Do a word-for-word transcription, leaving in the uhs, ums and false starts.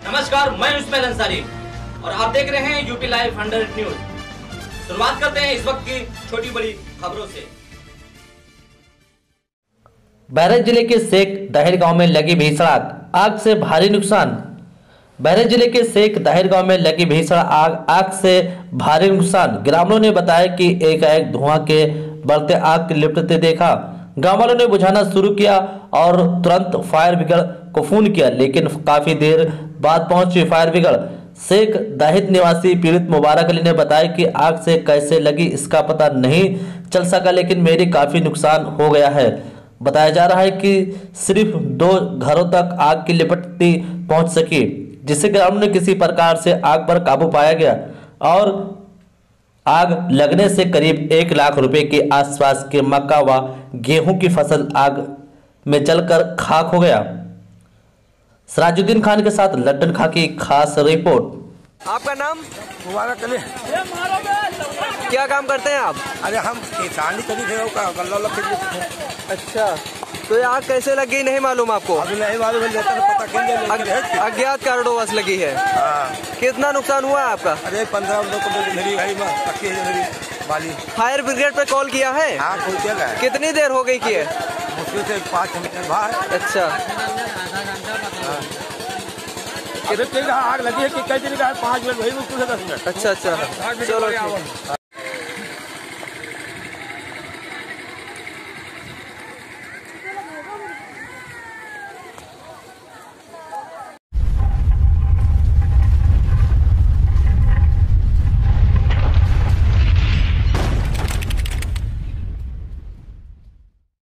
नमस्कार, मैं उस्मान अंसारी और आप देख रहे हैं यूपी लाइव हंड्रेड न्यूज। शुरुआत करते हैं इस वक्त की छोटी बड़ी खबरों से। बहराइच जिले के शेख दाहिर गांव में लगी भीषण आग, आग से भारी नुकसान। बहराइच जिले के शेख दाहिर गांव में लगी भीषण आग, आग से भारी नुकसान। ग्रामीणों ने बताया कि एकाएक धुआं के बढ़ते आग लिपटते देखा। गांव वालों ने बुझाना शुरू किया और तुरंत फायर ब्रिगेड को फोन किया, लेकिन काफी देर बाद पहुंची फायर ब्रिगेड। शेख दाहिर निवासी पीड़ित मुबारक अली ने बताया कि आग से कैसे लगी इसका पता नहीं चल सका, लेकिन मेरी काफी नुकसान हो गया है। बताया जा रहा है कि सिर्फ दो घरों तक आग की लिपटती पहुंच सकी, जिससे ग्रामीणों ने किसी प्रकार से आग पर काबू पाया गया और आग लगने से करीब एक लाख रुपए के आसपास के मक्का व गेहूं की फसल आग में जलकर खाक हो गया। सराजुद्दीन खान के साथ लड्डन खां की खास रिपोर्ट। आपका नाम? मुबारक अली। क्या काम करते हैं आप? अरे हम किसानी करी थे गल्ला थे। अच्छा, तो ये आग कैसे लग गई नहीं मालूम आपको? अभी नहीं मालूम है, पता अग, अज्ञात कारणों वश लगी है। हाँ। कितना नुकसान हुआ है आपका? अरे पंद्रह लोग को मेरी भाई में पक्की है मेरी वाली। फायर ब्रिगेड पे कॉल किया है? हाँ, कोई क्या है? कितनी देर हो गई की है? मुश्किल से पाँच मिनट बाद। अच्छा, अरे आग लगी है कि कई दिन का पाँच मिनट वही मुश्किल से दस मिनट। अच्छा अच्छा, चलो।